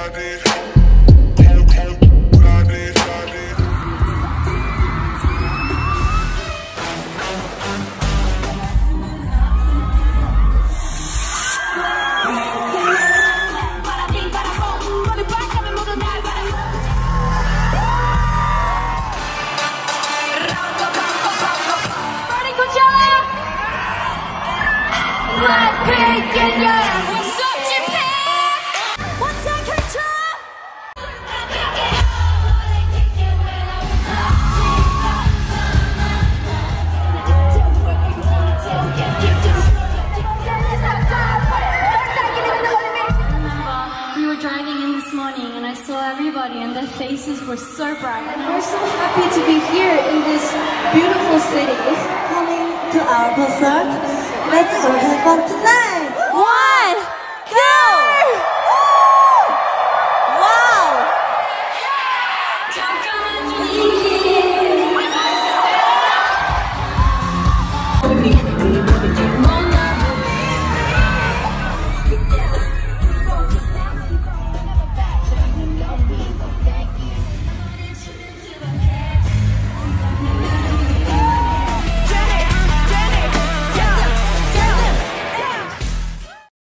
Blackpink in your what's up, Japan? What's that control? We were driving in this morning and I saw everybody and their faces were so bright. And we're so happy to be here in this beautiful city. Coming to our concert. Let's all have fun tonight!